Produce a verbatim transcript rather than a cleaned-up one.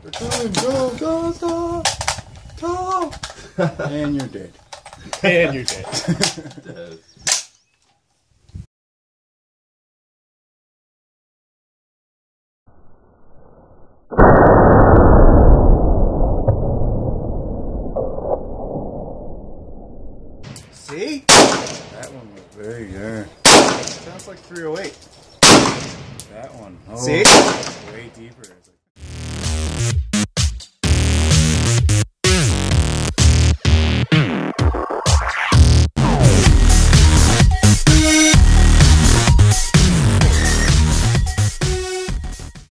We're coming, go, go, stop, stop. And you're dead. And you're dead. Dead. See? That one was very good. Sounds like three oh eight. That one. Oh, See? way deeper. It's like